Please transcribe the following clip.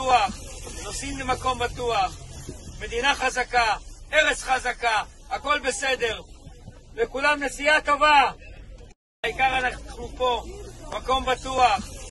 בטוח, נוסעים למקום בטוח, מדינה חזקה, ארץ חזקה, הכל בסדר, לכולם נסיעה טובה. העיקר אנחנו פה, מקום בטוח.